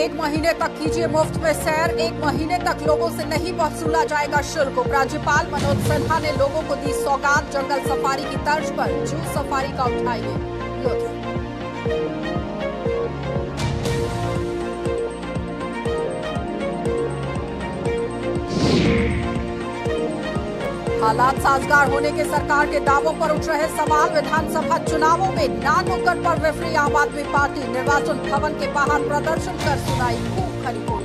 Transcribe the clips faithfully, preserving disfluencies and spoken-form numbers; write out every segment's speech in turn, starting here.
एक महीने तक कीजिए मुफ्त में सैर, एक महीने तक लोगों से नहीं वसूला जाएगा शुल्क। उपराज्यपाल मनोज सिन्हा ने लोगों को दी सौगात, जंगल सफारी की तर्ज पर जू सफारी का उठाएंगे लुत्फ। हालात साजगार होने के सरकार के दावों पर उठ रहे सवाल। विधानसभा चुनावों में नानुक्कड़ पर विफरी आम आदमी पार्टी, निर्वाचन भवन के बाहर प्रदर्शन कर सुनाई खूब खरी बोली।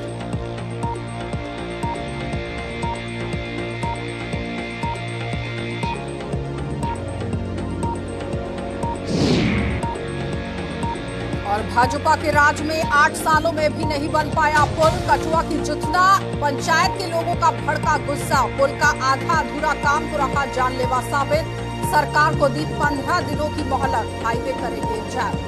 और भाजपा के राज में आठ सालों में भी नहीं बन पाया पुल। कठुआ की जुतना पंचायत के लोगों का भड़का गुस्सा, पुल का आधा अधूरा काम तो रहा जानलेवा साबित। सरकार को दी पंद्रह दिनों की मोहलत, हाईवे करेंगे जारी।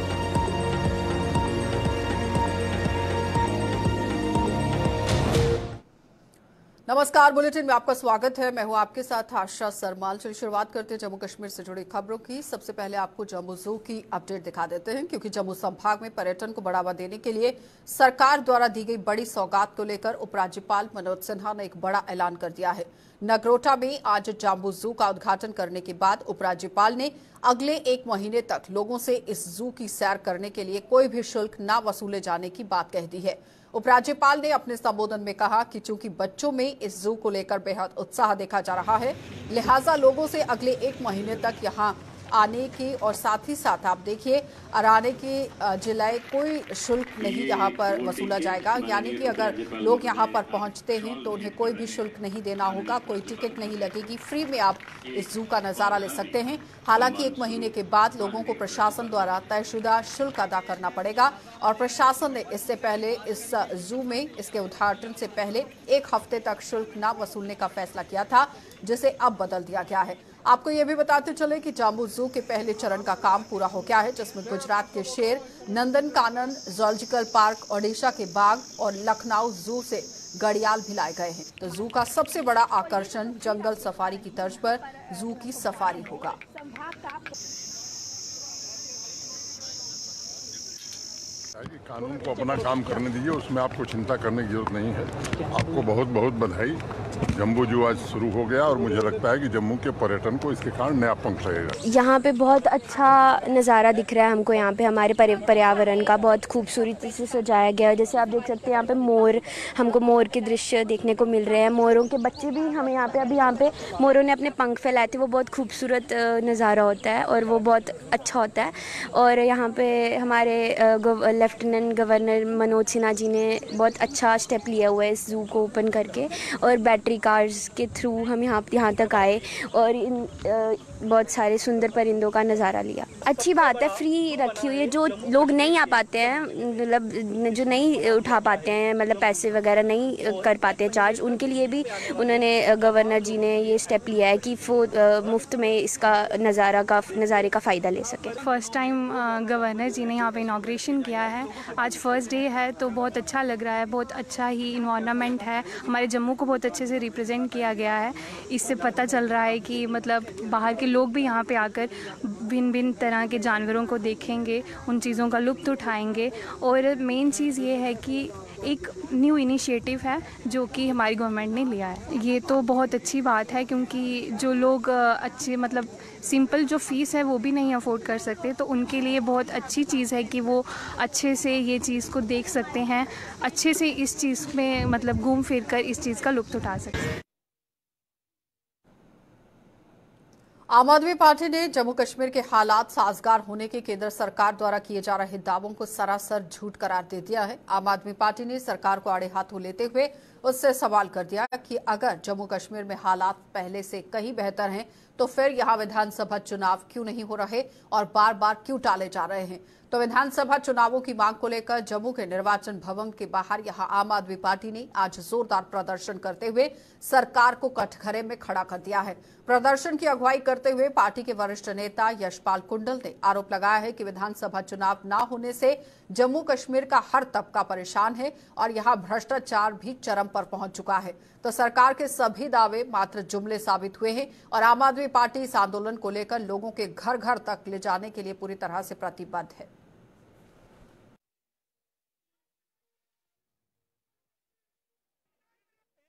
नमस्कार, बुलेटिन में आपका स्वागत है। मैं हूं आपके साथ आशा सरमाल। चलिए शुरुआत करते हैं जम्मू कश्मीर से जुड़ी खबरों की। सबसे पहले आपको जम्मू जू की अपडेट दिखा देते हैं, क्योंकि जम्मू संभाग में पर्यटन को बढ़ावा देने के लिए सरकार द्वारा दी गई बड़ी सौगात को लेकर उपराज्यपाल मनोज सिन्हा ने एक बड़ा ऐलान कर दिया है। नगरोटा में आज जम्मू जू का उद्घाटन करने के बाद उपराज्यपाल ने अगले एक महीने तक लोगों से इस जू की सैर करने के लिए कोई भी शुल्क न वसूले जाने की बात कह दी है। उपराज्यपाल ने अपने संबोधन में कहा कि चूंकि बच्चों में इस जू को लेकर बेहद उत्साह देखा जा रहा है, लिहाजा लोगों से अगले एक महीने तक यहां आने की और साथ ही साथ आप देखिए आने की जिलाए कोई शुल्क नहीं यहां पर वसूला जाएगा। यानी कि अगर लोग यहां पर पहुंचते हैं तो उन्हें कोई भी शुल्क नहीं देना होगा, कोई टिकट नहीं लगेगी, फ्री में आप इस जू का नजारा ले सकते हैं। हालांकि एक महीने के बाद लोगों को प्रशासन द्वारा तयशुदा शुल्क अदा करना पड़ेगा और प्रशासन ने इससे पहले इस जू में इसके उद्घाटन से पहले एक हफ्ते तक शुल्क न वसूलने का फैसला किया था, जिसे अब बदल दिया गया है। आपको ये भी बताते चले कि जम्मू जू के पहले चरण का काम पूरा हो गया है, जिसमें गुजरात के शेर, नंदन कानन जूलॉजिकल पार्क, ओडिशा के बाघ और लखनऊ जू से घड़ियाल भी लाए गए हैं। तो जू का सबसे बड़ा आकर्षण जंगल सफारी की तर्ज पर जू की सफारी होगा। कानून को अपना काम करने दीजिए, उसमें आपको चिंता करने की जरूरत नहीं है। आपको बहुत बहुत बधाई। जम्मू जू आज शुरू हो गया और मुझे लगता है कि जम्मू के पर्यटन को इसके कारण नया पंख लगेगा। यहाँ पे बहुत अच्छा नज़ारा दिख रहा है हमको। यहाँ पे हमारे पर्यावरण का बहुत खूबसूरती से सजाया गया है। जैसे आप देख सकते हैं यहाँ पे मोर, हमको मोर के दृश्य देखने को मिल रहे हैं। मोरों के बच्चे भी हमें यहाँ पे, अभी यहाँ पे मोरों ने अपने पंख फैलाए थे, वो बहुत खूबसूरत नज़ारा होता है और वो बहुत अच्छा होता है। और यहाँ पे हमारे लेफ्टिनेंट गवर्नर मनोज सिन्हा जी ने बहुत अच्छा स्टेप लिया हुआ है इस जू को ओपन करके, और बैटरी कार्स के थ्रू हम यहाँ यहाँ तक आए और इन आ, बहुत सारे सुंदर परिंदों का नज़ारा लिया। अच्छी बात है, फ्री रखी हुई है। जो लोग नहीं आ पाते हैं, मतलब जो नहीं उठा पाते हैं, मतलब पैसे वगैरह नहीं कर पाते हैं चार्ज, उनके लिए भी उन्होंने, गवर्नर जी ने ये स्टेप लिया है कि वो मुफ्त में इसका नज़ारा का नज़ारे का फ़ायदा ले सकें। फर्स्ट टाइम गवर्नर जी ने यहाँ पे इनाग्रेशन किया है। आज फर्स्ट डे है तो बहुत अच्छा लग रहा है। बहुत अच्छा ही इन्वायरमेंट है। हमारे जम्मू को बहुत अच्छे से रिप्रेजेंट किया गया है। इससे पता चल रहा है कि मतलब बाहर के लोग भी यहाँ पे आकर भिन्न भिन्न तरह के जानवरों को देखेंगे, उन चीज़ों का लुत्फ़ उठाएंगे। और मेन चीज़ ये है कि एक न्यू इनिशिएटिव है जो कि हमारी गवर्नमेंट ने लिया है। ये तो बहुत अच्छी बात है, क्योंकि जो लोग अच्छे मतलब सिंपल जो फ़ीस है वो भी नहीं अफोर्ड कर सकते, तो उनके लिए बहुत अच्छी चीज़ है कि वो अच्छे से ये चीज़ को देख सकते हैं, अच्छे से इस चीज़ में मतलब घूम फिर कर इस चीज़ का लुत्फ़ उठा सकते हैं। आम आदमी पार्टी ने जम्मू कश्मीर के हालात साजगार होने के केंद्र सरकार द्वारा किए जा रहे दावों को सरासर झूठ करार दे दिया है। आम आदमी पार्टी ने सरकार को आड़े हाथों लेते हुए उससे सवाल कर दिया कि अगर जम्मू कश्मीर में हालात पहले से कहीं बेहतर हैं तो फिर यहां विधानसभा चुनाव क्यों नहीं हो रहे और बार बार क्यों टाले जा रहे हैं। तो विधानसभा चुनावों की मांग को लेकर जम्मू के निर्वाचन भवन के बाहर यहां आम आदमी पार्टी ने आज जोरदार प्रदर्शन करते हुए सरकार को कटघरे में खड़ा कर दिया है। प्रदर्शन की अगुवाई करते हुए पार्टी के वरिष्ठ नेता यशपाल कुंडल ने आरोप लगाया है कि विधानसभा चुनाव न होने से जम्मू कश्मीर का हर तबका परेशान है और यहां भ्रष्टाचार भी चरम पर पहुंच चुका है। तो सरकार के सभी दावे मात्र जुमले साबित हुए हैं और आम आदमी पार्टी इस आंदोलन को लेकर लोगों के घर घर तक ले जाने के लिए पूरी तरह से प्रतिबद्ध है।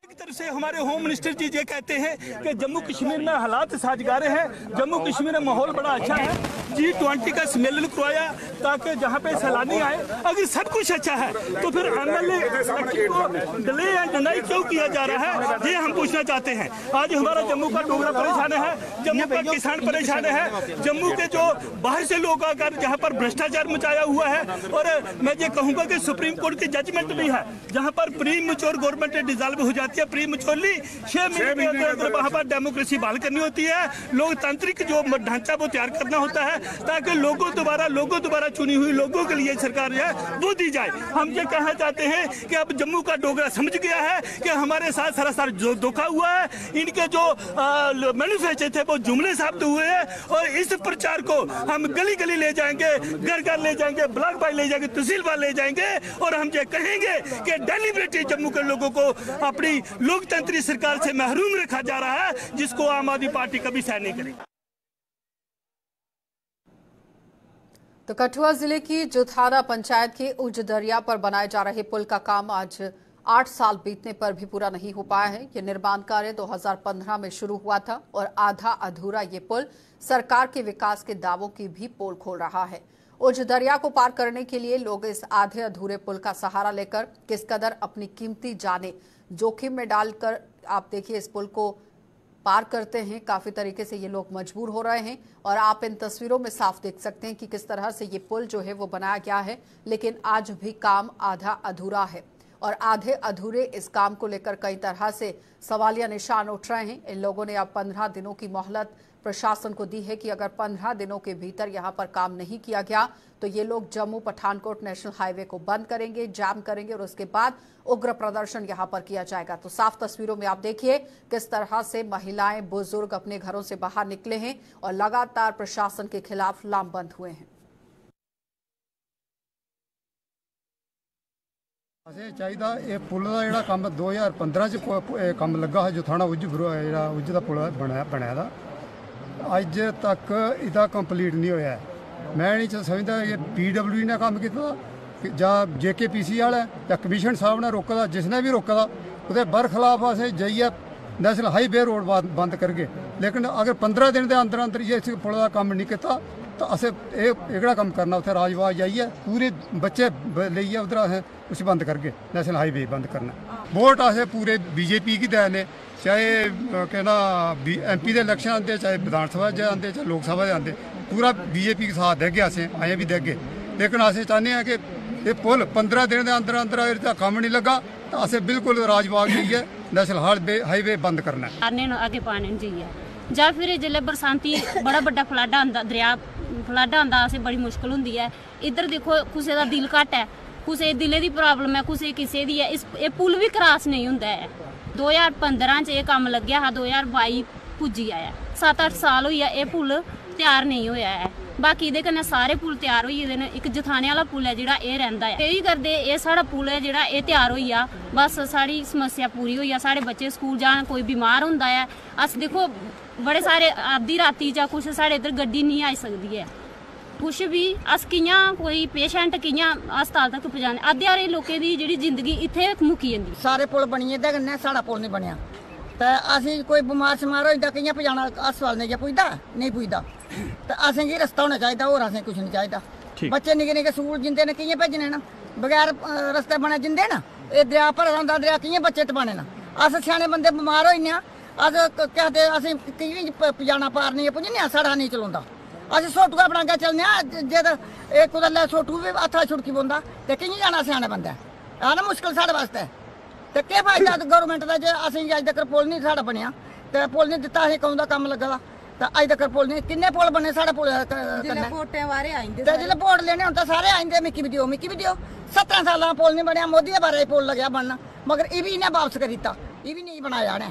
एक तरफ से हमारे होम मिनिस्टर जी ये कहते हैं कि जम्मू कश्मीर में हालात साजगारे हैं, जम्मू कश्मीर में माहौल बड़ा अच्छा है, जी ट्वेंटी का सम्मेलन करवाया ताकि जहां पे सैलानी आए। अगर सब कुछ अच्छा है तो फिर एमएलए को डिले एंड डिनाई क्यों किया जा रहा है, ये हम पूछना चाहते हैं। आज हमारा जम्मू का डोगरा परेशान है, जम्मू का किसान परेशान है, जम्मू के जो बाहर से लोग आकर जहाँ पर भ्रष्टाचार मचाया हुआ है। और मैं ये कहूँगा कि सुप्रीम कोर्ट की जजमेंट भी है जहाँ पर प्री मैच्योर गवर्नमेंट डिसॉल्व हो जाती है, प्री मैच्योरली छह महीने के अंदर वहाँ पर डेमोक्रेसी बहाल करनी होती है, लोकतांत्रिक जो ढांचा वो तैयार करना होता है ताकि लोगों दोबारा लोगों दोबारा चुनी हुई लोगों के लिए सरकार जो है वो दी जाए। हम ये कहना चाहते हैं कि अब जम्मू का डोगरा समझ गया है कि हमारे साथ सरासर जो धोखा हुआ है, इनके जो मैनिफेस्टो थे वो जुमले साबित हुए हैं। और इस प्रचार को हम गली गली ले जाएंगे, घर घर ले जाएंगे, ब्लॉक बाई ले जाएंगे, तहसीलवार ले जाएंगे और हम ये कहेंगे कि डेलिबरेटली जम्मू के लोगों को अपनी लोकतंत्री सरकार से महरूम रखा जा रहा है, जिसको आम आदमी पार्टी कभी सहन नहीं करेगी। तो कठुआ जिले की जुथाना पंचायत के उज दरिया पर बनाए जा रहे पुल का काम आज आठ साल बीतने पर भी पूरा नहीं हो पाया है। ये निर्माण कार्य दो हज़ार पंद्रह में शुरू हुआ था और आधा अधूरा ये पुल सरकार के विकास के दावों की भी पोल खोल रहा है। उज दरिया को पार करने के लिए लोग इस आधे अधूरे पुल का सहारा लेकर किस कदर अपनी कीमती जाने जोखिम में डालकर आप देखिए इस पुल को पार करते हैं। काफी तरीके से ये लोग मजबूर हो रहे हैं और आप इन तस्वीरों में साफ देख सकते हैं कि किस तरह से ये पुल जो है वो बनाया गया है, लेकिन आज भी काम आधा अधूरा है। और आधे अधूरे इस काम को लेकर कई तरह से सवालिया निशान उठ रहे हैं। इन लोगों ने अब पंद्रह दिनों की मोहलत प्रशासन को दी है कि अगर पंद्रह दिनों के भीतर यहां पर काम नहीं किया गया तो ये लोग जम्मू पठानकोट नेशनल हाईवे को बंद करेंगे, जाम करेंगे और उसके बाद उग्र प्रदर्शन यहां पर किया जाएगा। तो साफ तस्वीरों में आप देखिए किस तरह से महिलाएं, बुजुर्ग अपने घरों से बाहर निकले हैं और लगातार प्रशासन के खिलाफ लामबंद हुए हैं। असें चाहिदा ये पुल का जिहड़ा कम्म दो हज़ार पंद्रह च कम्म लग्गा हा, जो थाना उज जिहड़ा उज दा पुल बनया बनया दा अज तक इहदा कंप्लीट नहीं होया। मैं नहीं समझदा कि पी डब्ल्यू ने कम्म कीता जां जे के पी सी वाला जां कमीशन साहब ने रोका दा, जिसने भी रोका दा ओहदे बरखिलाफ असें जाइए नेशनल हाईवे रोड बंद करगे। लेकिन अगर पंद्रह दिन के अंदर अंदर ये इस पुल का कम्म नहीं किया तो असें एह्कड़ा कम्म करना उत्थे राजबाग जाइए पूरे बच्चे लेइयै उधर असें उसी बंद करगे, नेशनल हाईवे बंद करना। वोट असें पूरे बीजेपी की देने, चाहे कहना एम पी के इलेक्शन आते, चाहे विधानसभा च आते, चाहे लोकसभा च आते, पूरा बीजेपी के साथ देगे, असें अजें भी देगे। लेकिन असें चाहते हैं कि ये पुल पंद्रह दिन के अंदर अंदर अगर कम्म नहीं लगा तो असें बिल्कुल राजबाग जाइए नेशनल हाईवे हाईवे बंद करना अगे पाने जाइए जां फिर जिसले बरसांती बड़ा बड़ा फ्लड आंदा, दरिया फ्लड आंदा, असें बड़ी मुश्किल होंदी है। इधर देखो कुसै दा दिल घट है, कुसै दिले दी प्रॉब्लम है, कुसै किसे दी है। इस ये पुल भी क्रॉस नहीं हुंदा है। दो हज़ार पंद्रह च ये कम्म लग्गेआ हा, दो हज़ार बाई पुज्जी आया, सत्त अट्ठ साल होई आ, ये पुल तैयार नहीं होया है। बाकी इहदे कन्नै सारे पुल तैयार होई गेदे न। एक जथाने वाला पुल है जेह्ड़ा एह् रैंह्दा है, एह् करदे एह् साढ़ा पुल है जेह्ड़ा एह् तैयार होई जा, बस साढ़ी समस्या पूरी होई जा। साढ़े बच्चे स्कूल जान, कोई बीमार होंदा है, अस देखो बड़े सारे अद्धी राती जां कुछ साढ़े इधर गड्डी नहीं आई सकदी है, कुछ भी अस कि'यां कोई पेशेंट कि'यां अस्पताल तक पजाने। अद्धे हारे लोकें दी जेह्ड़ी जिंदगी इत्थे मुक्की जंदी। सारे पुल बनी एह्दे कन्नै, साढ़ा पुल नहीं बनेआ ते असें कोई बमार शमार होई जंदा, कि'यां पजाना अस्पताल नहीं पुजदा नहीं पुजदा। ते असें गी रस्ता होना चाहिदा, होर असें कुछ नहीं चाहिदा। बच्चे निक्के निक्के स्कूल जिंदे न, कि'यां भेजने न बगैर रस्ते बने जिंदे न। एह् दरिया भरे दा होंदा, दरिया कि'यां बच्चे टपाने न। अस स्याने बंदे बमार होई जन्ने, अस केह् आखदे असें कि'यां पजाना पार नहीं पुज्जने, साढ़ा नहीं चलोंदा। अस सोटूआ बना के चलने, जे एह् कुदै सोटू भी हत्था छुड़की पौंदा ते कि'यां जाना स्याने बंदे, है ना मुश्किल साढ़े वास्ते। ते केह् फायदा गौरमेंट दा जे असेंगी अज्ज तक पुल नहीं साढ़ा बनेआ, ते पुल नहीं दित्ता, असें कदूं दा कम्म लग्गा दा ते अज्ज तक पुल नहीं। किन्ने पुल बने साढ़े पुल कन्नै, ते जिसलै वोट लेने होन तां सारे आई जंदे मिकी भी दिओ मिकी भी दिओ। सत्तरां सालां पुल नहीं बनेआ, मोदी दे बारे पुल लग्गेआ बनना, मगर एह् बी इ'नें वापस करी दित्ता, एह् भी नहीं बनाया इ'नें।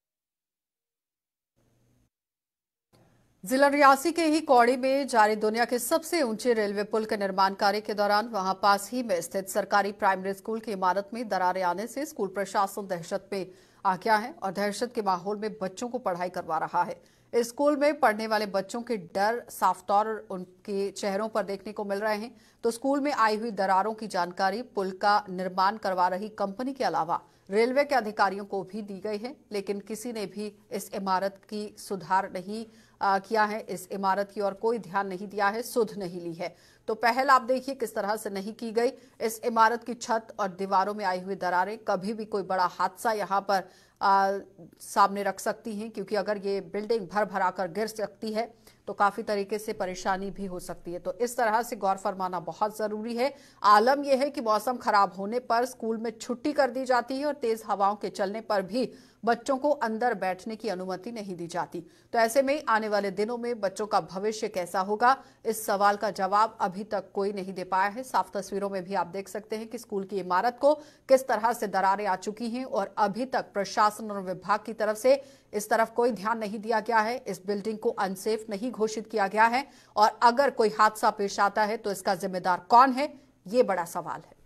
जिला रियासी के ही कौड़ी में जारी दुनिया के सबसे ऊंचे रेलवे पुल के निर्माण कार्य के दौरान वहां पास ही में स्थित सरकारी प्राइमरी स्कूल की इमारत में दरारें आने से स्कूल प्रशासन दहशत में आ गया है और दहशत के माहौल में बच्चों को पढ़ाई करवा रहा है। इस स्कूल में पढ़ने वाले बच्चों के डर साफ तौर उनके चेहरों पर देखने को मिल रहे हैं। तो स्कूल में आई हुई दरारों की जानकारी पुल का निर्माण करवा रही कंपनी के अलावा रेलवे के अधिकारियों को भी दी गई है, लेकिन किसी ने भी इस इमारत की सुधार नहीं आ, किया है। इस इमारत की ओर कोई ध्यान नहीं दिया है, सुध नहीं ली है। तो पहल आप देखिए किस तरह से नहीं की गई। इस इमारत की छत और दीवारों में आई हुई दरारें कभी भी कोई बड़ा हादसा यहाँ पर आ, सामने रख सकती हैं, क्योंकि अगर ये बिल्डिंग भर भरा कर गिर सकती है तो काफी तरीके से परेशानी भी हो सकती है। तो इस तरह से गौर फरमाना बहुत जरूरी है। आलम यह है कि मौसम खराब होने पर स्कूल में छुट्टी कर दी जाती है और तेज हवाओं के चलने पर भी बच्चों को अंदर बैठने की अनुमति नहीं दी जाती। तो ऐसे में आने वाले दिनों में बच्चों का भविष्य कैसा होगा, इस सवाल का जवाब अभी तक कोई नहीं दे पाया है। साफ तस्वीरों में भी आप देख सकते हैं कि स्कूल की इमारत को किस तरह से दरारें आ चुकी हैं और अभी तक प्रशासन और विभाग की तरफ से इस तरफ कोई ध्यान नहीं दिया गया है। इस बिल्डिंग को अनसेफ नहीं घोषित किया गया है और अगर कोई हादसा पेश आता है तो इसका जिम्मेदार कौन है, ये बड़ा सवाल है।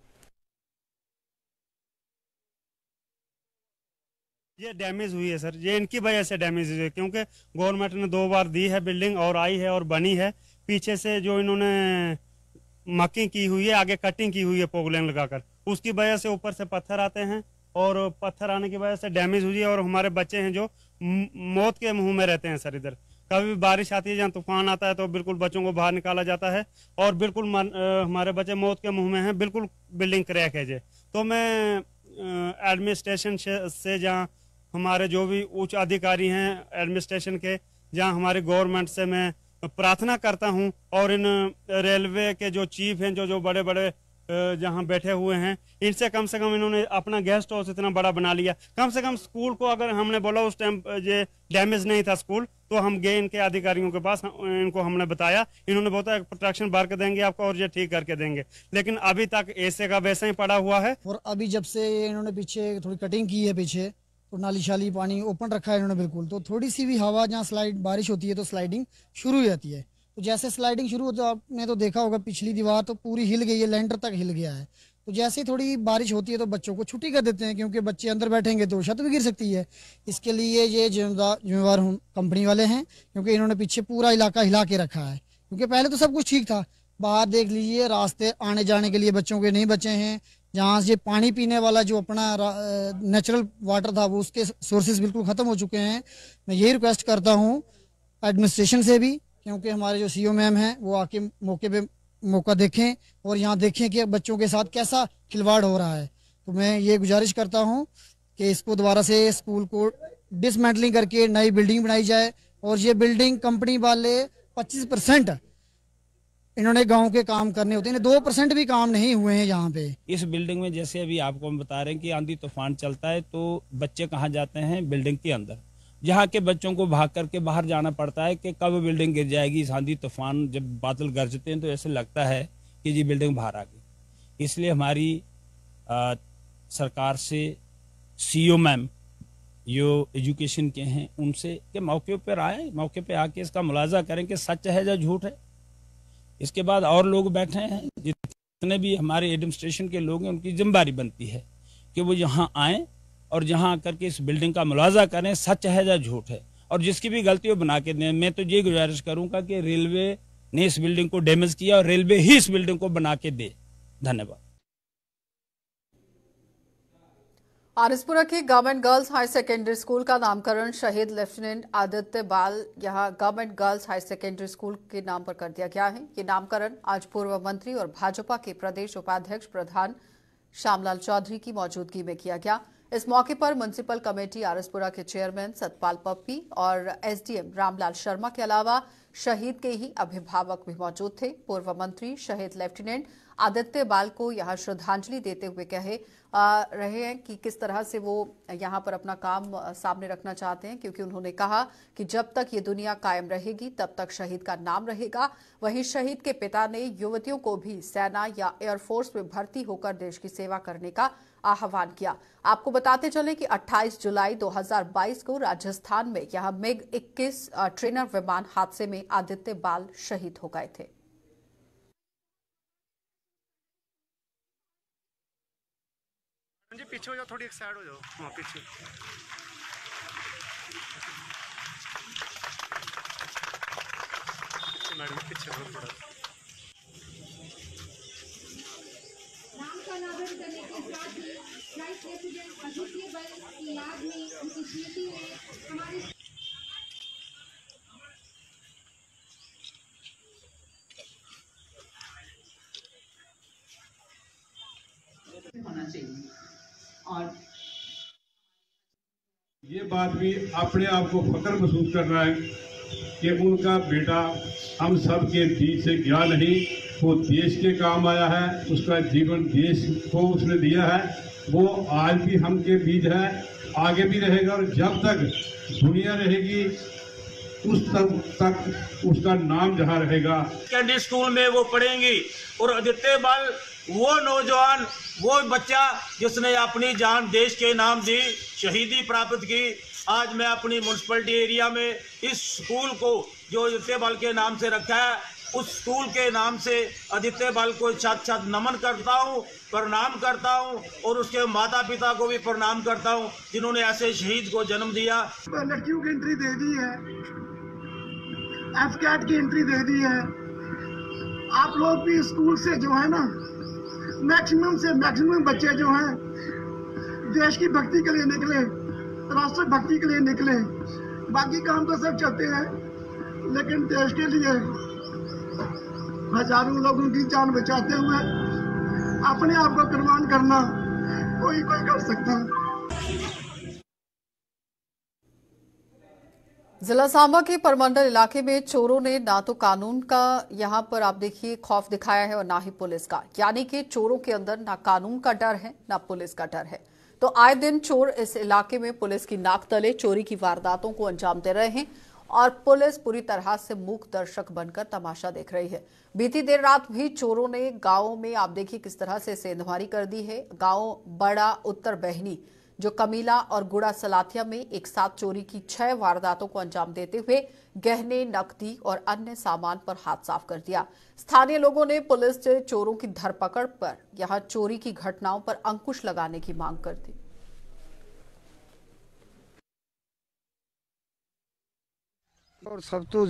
ये डैमेज हुई है सर, ये इनकी वजह से डैमेज हुई है, क्योंकि गवर्नमेंट ने दो बार दी है बिल्डिंग और आई है और बनी है। पीछे से जो इन्होंने मकिंग की हुई है, आगे कटिंग की हुई है पोगलेन लगाकर, उसकी वजह से ऊपर से पत्थर आते हैं और पत्थर आने की वजह से डैमेज हुई है। और हमारे बच्चे हैं जो मौत के मुंह में रहते हैं सर। इधर कभी भी बारिश आती है, जहाँ तूफान आता है तो बिल्कुल बच्चों को बाहर निकाला जाता है और बिल्कुल हमारे बच्चे मौत के मुंह में हैं। बिल्कुल बिल्डिंग क्रैक है जे। तो मैं एडमिनिस्ट्रेशन से, जहाँ हमारे जो भी उच्च अधिकारी हैं एडमिनिस्ट्रेशन के, जहां हमारे गवर्नमेंट से मैं प्रार्थना करता हूं और इन रेलवे के जो चीफ हैं, जो जो बड़े बड़े जहां बैठे हुए हैं, इनसे कम से कम इन्होंने अपना गेस्ट हाउस इतना बड़ा बना लिया। कम से कम स्कूल को अगर हमने बोला उस टाइम ये डैमेज नहीं था स्कूल, तो हम गए इनके अधिकारियों के पास, इनको हमने बताया, इन्होंने बताया प्रोटेक्शन भर के देंगे आपको और ये ठीक करके देंगे। लेकिन अभी तक ऐसे का वैसा ही पड़ा हुआ है। और अभी जब से इन्होंने पीछे थोड़ी कटिंग की है, पीछे तो नाली शाली पानी ओपन रखा है इन्होंने बिल्कुल, तो थोड़ी सी भी हवा जहाँ स्लाइड बारिश होती है तो स्लाइडिंग शुरू हो जाती है। तो जैसे स्लाइडिंग शुरू होती है, आपने तो देखा होगा पिछली दीवार तो पूरी हिल गई है, लेंटर तक हिल गया है। तो जैसे थोड़ी बारिश होती है तो बच्चों को छुट्टी कर देते हैं, क्योंकि बच्चे अंदर बैठेंगे तो छत भी गिर सकती है। इसके लिए ये जिम्मेदार जिम्मेवार कंपनी वाले हैं, क्योंकि इन्होंने पीछे पूरा इलाका हिला के रखा है। क्योंकि पहले तो सब कुछ ठीक था, बाहर देख लीजिए रास्ते आने जाने के लिए बच्चों के नहीं बचे हैं। जहाँ से पानी पीने वाला जो अपना नेचुरल वाटर था वो उसके सोर्सेज बिल्कुल ख़त्म हो चुके हैं। मैं यही रिक्वेस्ट करता हूँ एडमिनिस्ट्रेशन से भी, क्योंकि हमारे जो सीओ मैम हैं वो आके मौके पे मौका देखें और यहाँ देखें कि बच्चों के साथ कैसा खिलवाड़ हो रहा है। तो मैं ये गुजारिश करता हूँ कि इसको दोबारा से स्कूल को डिसमेंटलिंग करके नई बिल्डिंग बनाई जाए। और ये बिल्डिंग कंपनी वाले पच्चीस परसेंट इन्होंने गांव के काम करने होते हैं, दो परसेंट भी काम नहीं हुए हैं यहाँ पे। इस बिल्डिंग में जैसे अभी आपको हम बता रहे हैं कि आंधी तूफान चलता है तो बच्चे कहाँ जाते हैं, बिल्डिंग के अंदर, जहाँ के बच्चों को भाग करके बाहर जाना पड़ता है कि कब बिल्डिंग गिर जाएगी। इस आंधी तूफान जब बादल गरजते हैं तो ऐसे लगता है कि जी बिल्डिंग बाहर आ गई। इसलिए हमारी आ, सरकार से सीओ मैम जो एजुकेशन के हैं उनसे कि मौके पर आए, मौके पर आके इसका मुलाजा करें कि सच है या झूठ है। इसके बाद और लोग बैठे हैं, जितने भी हमारे एडमिनिस्ट्रेशन के लोग हैं उनकी जिम्मेदारी बनती है कि वो यहाँ आए और यहाँ आकर के इस बिल्डिंग का मुलाजा करें, सच है या झूठ है, और जिसकी भी गलती हो बना के दें। मैं तो ये गुजारिश करूंगा कि रेलवे ने इस बिल्डिंग को डैमेज किया और रेलवे ही इस बिल्डिंग को बना के दे। धन्यवाद। आरएसपुरा के government girls high secondary school का नामकरण शहीद लेफ्टिनेंट आदित्य बाल यहां government girls high secondary school के नाम पर कर दिया गया है। ये नामकरण आज पूर्व मंत्री और भाजपा के प्रदेश उपाध्यक्ष प्रधान श्यामलाल चौधरी की मौजूदगी में किया गया। इस मौके पर म्युनिसिपल कमेटी आरएसपुरा के चेयरमैन सतपाल पप्पी और एसडीएम रामलाल शर्मा के अलावा शहीद के ही अभिभावक भी मौजूद थे। पूर्व मंत्री शहीद लेफ्टिनेंट आदित्य बाल को यहां श्रद्धांजलि देते हुए कहे आ, रहे हैं कि किस तरह से वो यहां पर अपना काम सामने रखना चाहते हैं, क्योंकि उन्होंने कहा कि जब तक ये दुनिया कायम रहेगी तब तक शहीद का नाम रहेगा। वहीं शहीद के पिता ने युवतियों को भी सेना या एयरफोर्स में भर्ती होकर देश की सेवा करने का आह्वान किया। आपको बताते चले कि अट्ठाईस जुलाई दो हज़ार बाईस को राजस्थान में यहां मिग इक्कीस ट्रेनर विमान हादसे में आदित्य बाल शहीद हो गए थे। पीछे हो जाओ, थोड़ी एक साइड हो जाओ, हाँ पीछे। नाम का अनावरण करने के साथ ही वाइस प्रेसिडेंट अद्वितीय बल की याद में उनकी स्मृति में हमारे होना चाहिए। और ये बात भी अपने आप को फख्र महसूस कर रहा है कि उनका बेटा हम सब के बीच से गया नहीं, वो देश के काम आया है, उसका जीवन देश को उसने दिया है, वो आज भी हम के बीच है, आगे भी रहेगा और जब तक दुनिया रहेगी उस तक, तक उसका नाम जहाँ रहेगा। कैंडी स्कूल में वो पढ़ेंगी और अदित्य बल वो नौजवान, वो बच्चा जिसने अपनी जान देश के नाम दी, शहीदी प्राप्त की। आज मैं अपनी म्यूनसिपलिटी एरिया में इस स्कूल को जो अदित्य बल के नाम से रखा है, उस स्कूल के नाम से अदित्य बल को छत छत नमन करता हूँ, प्रणाम करता हूँ और उसके माता पिता को भी प्रणाम करता हूँ जिन्होंने ऐसे शहीद को जन्म दिया। लड़कियों की एंट्री दे दी है, एफ कैट की एंट्री दे दी है। आप लोग भी स्कूल से जो है ना मैक्सिमम से मैक्सिमम बच्चे जो हैं देश की भक्ति के लिए निकले, राष्ट्र भक्ति के लिए निकले। बाकी काम तो सब चलते हैं, लेकिन देश के लिए हजारों लोगों की जान बचाते हुए अपने आप को कुर्बान करना कोई कोई कर सकता है। जिला सांबा के परमंडल इलाके में चोरों ने ना तो कानून का यहां पर आप देखिए खौफ दिखाया है और ना ही पुलिस का, यानी कि चोरों के अंदर ना कानून का डर है ना पुलिस का डर है। तो आए दिन चोर इस इलाके में पुलिस की नाक तले चोरी की वारदातों को अंजाम दे रहे हैं और पुलिस पूरी तरह से मूक दर्शक बनकर तमाशा देख रही है। बीती देर रात भी चोरों ने गांव में आप देखिए किस तरह से सेंधमारी कर दी है। गांव बड़ा उत्तर बहनी जो कमीला और गुड़ा सलाथिया में एक साथ चोरी की छह वारदातों को अंजाम देते हुए गहने, नकदी और अन्य सामान पर हाथ साफ कर दिया। स्थानीय लोगों ने पुलिस से चोरों की धरपकड़ पर यहां चोरी की घटनाओं पर अंकुश लगाने की मांग कर दी। और सब तो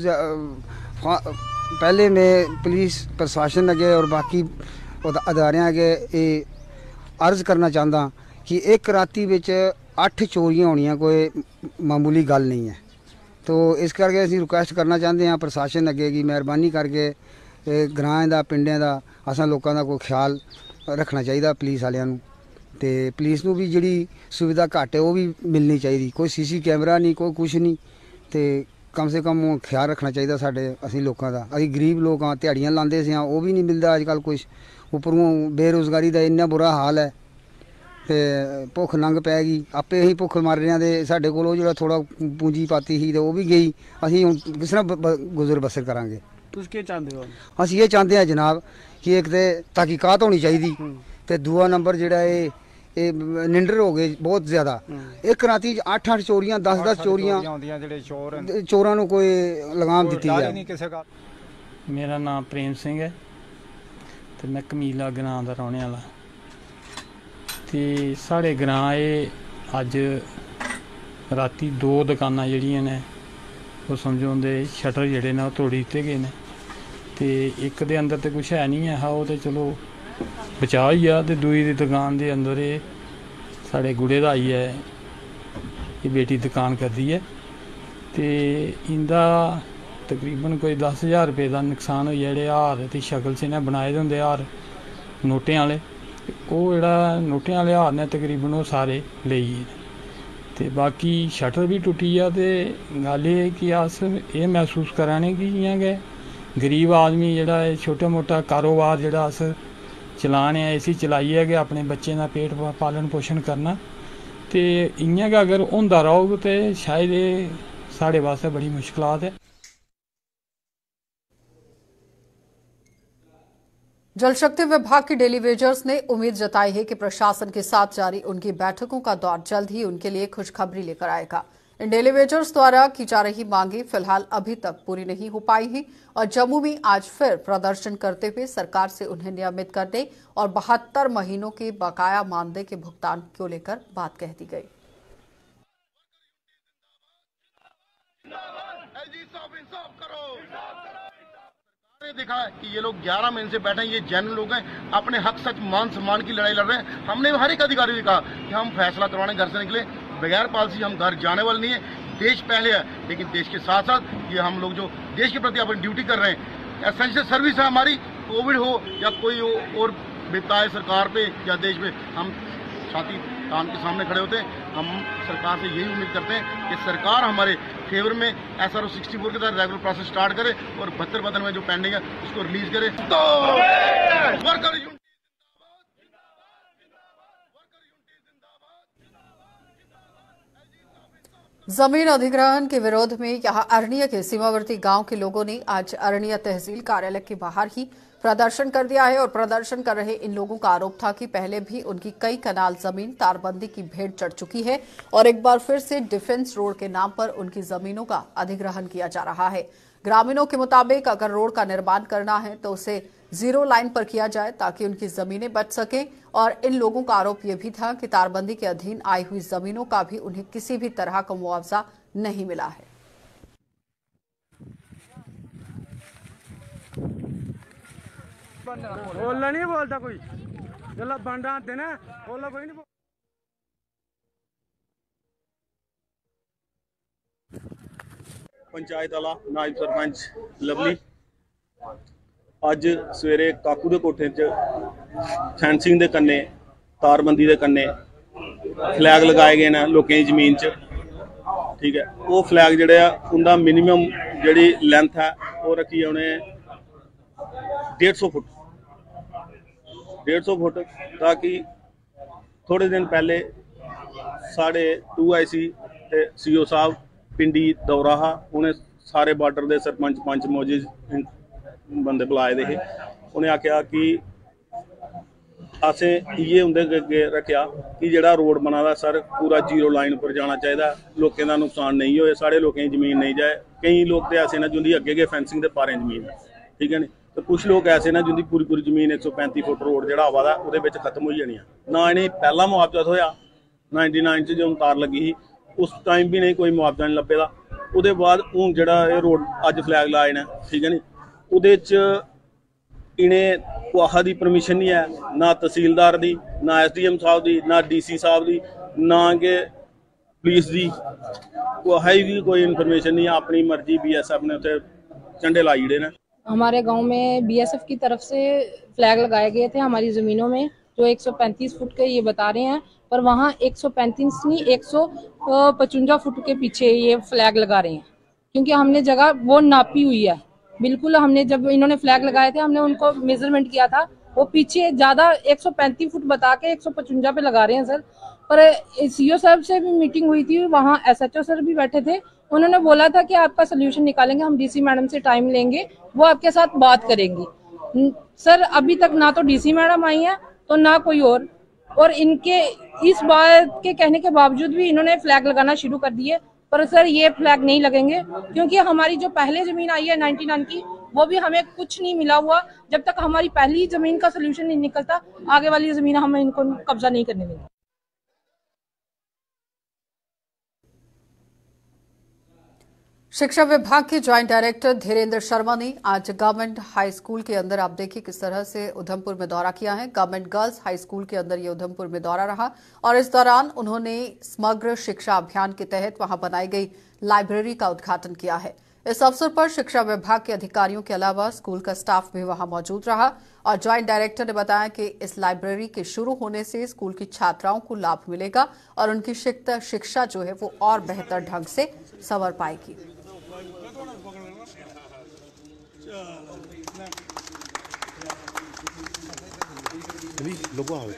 पहले मैं पुलिस प्रशासन अगे और बाकी अदारे अगे ये अर्ज करना चाहता कि एक राती विच अठ चोरियां होनियां कोई मामूली गल नहीं है। तो इस करके असीं रिक्वेस्ट करना चाहते हैं प्रशासन अगे कि मेहरबानी करके ग्रां दा पिंडें दा असां लोकां दा कोई ख्याल रखना चाहिए। पुलिस वालियां नूं ते पुलिस नूं भी जिहड़ी सुविधा घट है वो भी मिलनी चाहिए। कोई सी सी कैमरा नहीं, कोई कुछ नहीं, तो कम से कम ख्याल रखना चाहिए साडे असीं लोकां दा। असीं गरीब लोग हाँ, दिहाड़ियां लांदे सी, वो भी नहीं मिलता अजकल कुछ। उपरों बेरोज़गारी का इन्ना बुरा हाल है, तो भुख नंग पैगी, आपे ही भुख मर रहे हैं। साढ़े को जो थोड़ा पूंजी पाती ही तो वह भी गई, असीं हुण किस तरह गुजर बसर करांगे। तुसीं की चाहते हो? असीं ये चाहते हैं जनाब कि एक तो तहकीकात होनी चाहिए, तो दूआ नंबर जिहड़ा है ये निंडर हो गए बहुत ज़्यादा। एक राती अठ अठ चोरियां, दस दस चोरियां, चोरां नूं कोई लगाम दी है। मेरा नाम प्रेम सिंह है, तो मैं कमीला ग्रां दा रौहने वाला। तो साढ़े ग्रां अज राती दो दुकानां जिहड़ियां ने वो समझो उंदे शटर जिहड़े ने तोड़ी दित्ते गए ने। तो एक दे अंदर तो कुछ है नहीं है, वो तो चलो बचाव ही आ। तो दूई दी दुकान के अंदर ये साढ़े गुड़े दा आई है, ये बेटी दुकान करती है। तो इंदा तकरीबन कोई दस हज़ार रुपये का नुकसान हो जेह्ड़े हार की शक्ल च इन्हें बनाए दे होंदे हार नोटें वाले, वो जेह्ड़ा नोटें वाले हार ने तकरीबन वो सारे लेई गे। ते बाकी शटर भी टुटी आ। ते गल एह् कि अस एह् महसूस करा ने कि इ'यां गै गरीब आदमी जेह्ड़ा ऐ छोटा मोटा कारोबार जेह्ड़ा अस चलाने इसी चलाइयै गै अपने बच्चें दा पेट पालन पोषण करना। ते इ'यां गै अगर होंदा रौह्ग ते शायद एह् साढ़े वास्ते बड़ी मुश्कलात है। जल शक्ति विभाग के डेलीवेजर्स ने उम्मीद जताई है कि प्रशासन के साथ जारी उनकी बैठकों का दौर जल्द ही उनके लिए खुशखबरी लेकर आएगा। इन डेलीवेजर्स द्वारा की जा रही मांगे फिलहाल अभी तक पूरी नहीं हो पाई हैं और जम्मू में आज फिर प्रदर्शन करते हुए सरकार से उन्हें नियमित करने और बहत्तर महीनों के बकाया मानदेय के भुगतान को लेकर बात कह दी गई। हमने देखा कि ये लोग ग्यारह महीने से बैठे हैं, ये जैन लोग हैं, अपने हक सच मान सम्मान की लड़ाई लड़ रहे हैं। हमने हर एक अधिकारी से कहा कि हम फैसला करवाने घर से निकले, बगैर पॉलिसी हम घर जाने वाले नहीं है। देश पहले है, लेकिन देश के साथ साथ ये हम लोग जो देश के प्रति अपनी ड्यूटी कर रहे हैं, एसेंशियल सर्विस है हमारी, कोविड हो या कोई हो और बिताए सरकार पे या देश पे, हम छाती तान के सामने खड़े होते हैं। हम सरकार से यही उम्मीद करते हैं कि सरकार हमारे फेवर में S R O sixty four के तहत रेगुलर प्रोसेस स्टार्ट करे और बहत्तर बदन में जो पेंडिंग है उसको रिलीज करे। तो वर्कर जमीन अधिग्रहण के विरोध में यहां अरनिया के सीमावर्ती गांव के लोगों ने आज अरनिया तहसील कार्यालय के बाहर ही प्रदर्शन कर दिया है और प्रदर्शन कर रहे इन लोगों का आरोप था कि पहले भी उनकी कई कनाल जमीन तारबंदी की भेंट चढ़ चुकी है और एक बार फिर से डिफेंस रोड के नाम पर उनकी जमीनों का अधिग्रहण किया जा रहा है। ग्रामीणों के मुताबिक अगर रोड का निर्माण करना है तो उसे जीरो लाइन पर किया जाए ताकि उनकी जमीनें बच सके। और इन लोगों का आरोप यह भी था कि तारबंदी के अधीन आई हुई जमीनों का भी उन्हें किसी भी तरह का मुआवजा नहीं मिला है। ओला नहीं बोलता कोई, जल्ला बंडा आते ना ओला कोई नहीं बोल। पंचायत वाला नायब सरपंच लवली अज सवेरे काकू दे कोठे च फैंसिंग दे कन्ने तारबंदी दे कन्ने फ्लैग लगाए गए ने लोकें दी जमीन च, ठीक है। वो फ्लैग जेह्ड़े आ उंदा मिनिमम जेह्ड़ी लेंथ है वो रखी है उन्हें डेढ़ सौ फुट डेढ़ सौ फुट ताकि थोड़े दिन पहले साढ़े टू आई सी ते सी ओ साहब पिंडी दौरा हा, उन्हें सारे बार्डर दे सरपंच पंच मौजूद बंदे बुलाए दे हे। उन्हें आख्या कि असें इयै उंदे अग्गे रखेआ कि जेह्ड़ा रोड बना दा सर पूरा जीरो लाइन पर जाना चाहिए, लोकें दा नुकसान नहीं होए, साढ़े लोकें दी जमीन नहीं जाए। कई लोग ते ऐसे न जिंदी अग्गे गए फैंसिंग दे पारें जमीन है, ठीक है नी, तो कुछ लोग ऐसे न जिंदी पूरी पूरी जमीन एक सौ पैंती फुट रोड जेह्ड़ा आवा दा उहदे विच खत्म हो जानी है। ना इन्हें पहला मुआवजा थोया नाइनटी नाइन च जो तार लगी ही उस टाइम भी नहीं कोई मुआवजा नहीं लब्भे दा। उहदे बाद हूँ जेह्ड़ा एह् रोड अज फ्लैग लाए ने, ठीक है नी, उहदे च इन्हें कुहा दी परमिशन नहीं है, ना तहसीलदार दी, ना एस डी एम साहब दी, ना डी सी साहब दी, ना के पुलिस दी, कुहा भी कोई इन्फॉर्मेशन नहीं है। अपनी मर्जी बी एस एफ ने उत्थे झंडे लाई जड़े ने। हमारे गांव में बी एस एफ की तरफ से फ्लैग लगाए गए थे हमारी ज़मीनों में, जो एक सौ पैंतीस फुट के ये बता रहे हैं, पर वहाँ एक सौ पैंतीस नहीं एक सौ पचवंजा फुट के पीछे ये फ्लैग लगा रहे हैं, क्योंकि हमने जगह वो नापी हुई है बिल्कुल। हमने जब इन्होंने फ्लैग लगाए थे हमने उनको मेजरमेंट किया था, वो पीछे ज़्यादा एक सौ पैंतीस फुट बता के एक सौ पचवंजा पे लगा रहे हैं सर। पर सी ओ साहब से भी मीटिंग हुई थी, वहाँ एस एच ओ सर भी बैठे थे, उन्होंने बोला था कि आपका सोल्यूशन निकालेंगे, हम डी सी मैडम से टाइम लेंगे, वो आपके साथ बात करेंगी। सर अभी तक ना तो डी सी मैडम आई है तो ना कोई और और इनके इस बात के कहने के बावजूद भी इन्होंने फ्लैग लगाना शुरू कर दिए। पर सर ये फ्लैग नहीं लगेंगे, क्योंकि हमारी जो पहले जमीन आई है नाइनटी नाइन की वो भी हमें कुछ नहीं मिला हुआ। जब तक हमारी पहली जमीन का सोल्यूशन नहीं निकलता आगे वाली जमीन हमें इनको कब्जा नहीं करने देंगे। शिक्षा विभाग के ज्वाइंट डायरेक्टर धीरेन्द्र शर्मा ने आज गवर्नमेंट हाई स्कूल के अंदर, आप देखिए किस तरह से उधमपुर में दौरा किया है। गवर्नमेंट गर्ल्स हाई स्कूल के अंदर ये उधमपुर में दौरा रहा और इस दौरान उन्होंने समग्र शिक्षा अभियान के तहत वहां बनाई गई लाइब्रेरी का उद्घाटन किया है। इस अवसर पर शिक्षा विभाग के अधिकारियों के अलावा स्कूल का स्टाफ भी वहां मौजूद रहा और ज्वाइंट डायरेक्टर ने बताया कि इस लाइब्रेरी के शुरू होने से स्कूल की छात्राओं को लाभ मिलेगा और उनकी शिक्षा जो है वो और बेहतर ढंग से संवर पाएगी। लोगों आओ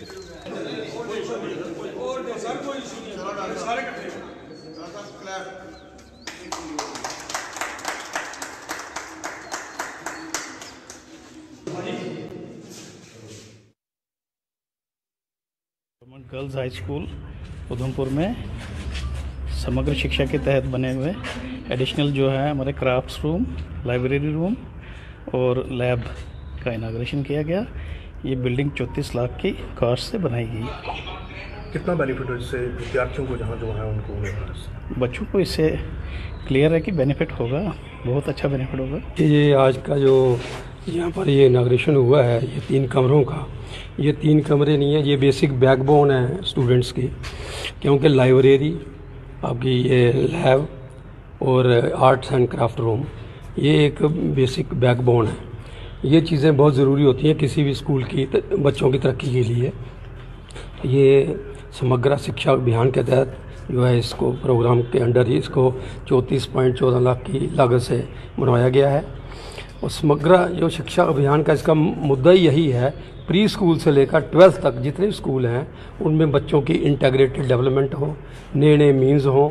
गर्ल्स हाई स्कूल उधमपुर में समग्र शिक्षा के तहत बने हुए एडिशनल जो है हमारे क्राफ्ट्स रूम, लाइब्रेरी रूम और लैब का इनाग्रेशन किया गया। ये बिल्डिंग चौंतीस लाख की कॉस्ट से बनाई गई। कितना बेनिफिट हो इससे विद्यार्थियों को, जहाँ जो है उनको? बच्चों को इससे क्लियर है कि बेनिफिट होगा, बहुत अच्छा बेनिफिट होगा। ये आज का जो यहाँ पर ये इनाग्रेशन हुआ है ये तीन कमरों का। ये तीन कमरे नहीं है, ये बेसिक बैकबोन है स्टूडेंट्स की, क्योंकि लाइब्रेरी, आपकी ये लैब और आर्ट्स एंड क्राफ्ट रूम, ये एक बेसिक बैकबोन है। ये चीज़ें बहुत ज़रूरी होती हैं किसी भी स्कूल की बच्चों की तरक्की के लिए। ये समग्र शिक्षा अभियान के तहत जो है इसको प्रोग्राम के अंडर ही इसको चौंतीस पॉइंट चौदह लाख की लागत से बनवाया गया है। और समग्र जो शिक्षा अभियान का इसका मुद्दा ही यही है, प्री स्कूल से लेकर ट्वेल्थ तक जितने स्कूल हैं उनमें बच्चों की इंटीग्रेटेड डेवलपमेंट हो, नए नए मीन्स हों।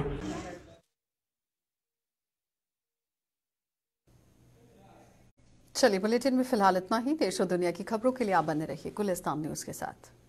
चलिए बुलेटिन में फिलहाल इतना ही। देश और दुनिया की खबरों के लिए आप बने रहिए गुलिस्तान न्यूज़ के साथ।